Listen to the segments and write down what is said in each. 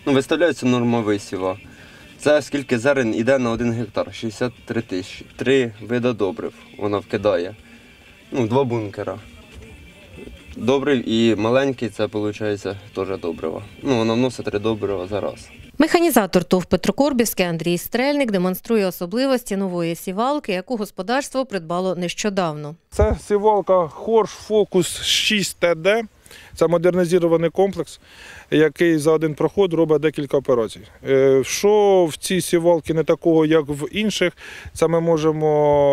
Виставляються нормові сіва. Це скільки зерен йде на 1 гектар, 63 тисячі. 3 види добрив вона вкидає. 2 бункера. Добрив і маленький, це виходить теж добрива. Вона вносить 3 добрива за раз. Механізатор ТОВ «Петрокорбівський» Андрій Стрельник демонструє особливості нової сівалки, яку господарство придбало нещодавно. Це сівалка Хорш Фокус 6ТД. Це модернізований комплекс, який за один проход робить декілька операцій. Що в цій сівалці не такого, як в інших, це ми можемо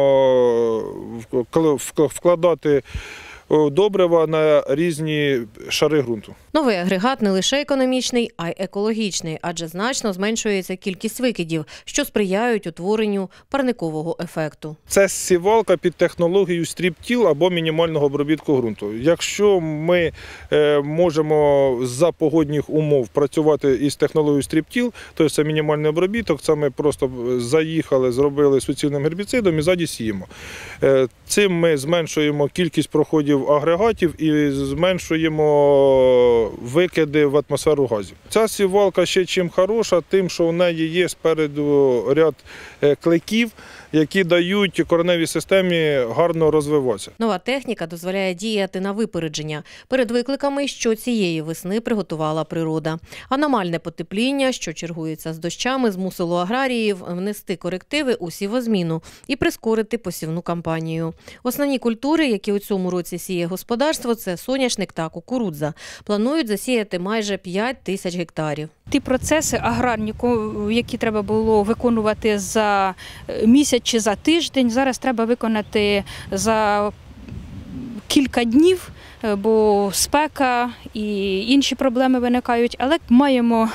вкладати добрива на різні шари ґрунту. Новий агрегат не лише економічний, а й екологічний, адже значно зменшується кількість викидів, що сприяють утворенню парникового ефекту. Це сівалка під технологією стріп-тіл або мінімального обробітку ґрунту. Якщо ми можемо за погодних умов працювати із технологією стріп-тіл, то це мінімальний обробіток, це ми просто заїхали, зробили суцільним гербіцидом і ззаді сіємо. Цим ми зменшуємо кількість проходів агрегатів і зменшуємо викиди в атмосферу газів. Ця сівалка ще чим хороша, тим, що в неї є спереду ряд кликів, які дають кореневій системі гарно розвиватися. Нова техніка дозволяє діяти на випередження перед викликами, що цієї весни приготувала природа. Аномальне потепління, що чергується з дощами, змусило аграріїв внести корективи у сівозміну і прискорити посівну кампанію. Основні культури, які у цьому році сіє господарство, це соняшник та кукурудза. Планують засіяти майже 5 тисяч гектарів. Ті процеси аграрні, які треба було виконувати за місяць чи за тиждень, зараз треба виконати за кілька днів, бо спека і інші проблеми виникають, але маємо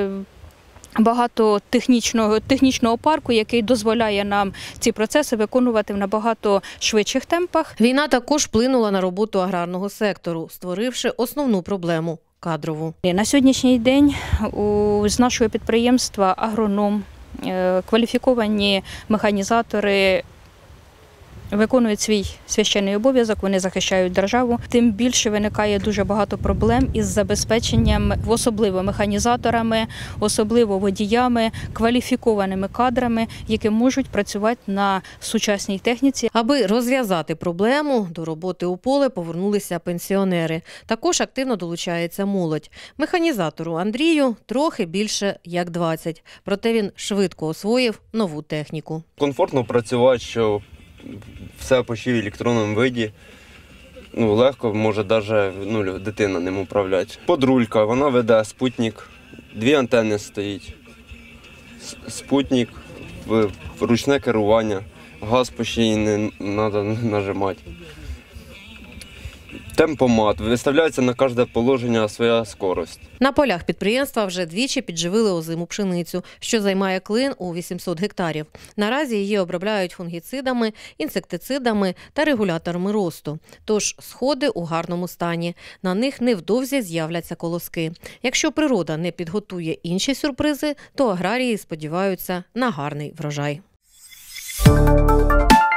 багато технічного парку, який дозволяє нам ці процеси виконувати в набагато швидших темпах. Війна також вплинула на роботу аграрного сектору, створивши основну проблему – кадрову. На сьогоднішній день з нашого підприємства агроном, кваліфіковані механізатори виконують свій священний обов'язок, вони захищають державу. Тим більше виникає дуже багато проблем із забезпеченням, особливо механізаторами, особливо водіями, кваліфікованими кадрами, які можуть працювати на сучасній техніці. Аби розв'язати проблему, до роботи у поле повернулися пенсіонери. Також активно долучається молодь. Механізатору Андрію трохи більше як 20, проте він швидко освоїв нову техніку. Комфортно працювати, що все почти в електронному виді. Легко, може навіть дитина ним управляти. Подрулька, вона веде спутник, 2 антенни стоїть. Спутник, ручне керування, газ почти не треба нажимати. Темпомат. Виставляється на кожне положення своя швидкість. На полях підприємства вже двічі підживили озиму пшеницю, що займає клин у 800 гектарів. Наразі її обробляють фунгіцидами, інсектицидами та регуляторами росту. Тож сходи у гарному стані. На них невдовзі з'являться колоски. Якщо природа не підготує інші сюрпризи, то аграрії сподіваються на гарний врожай.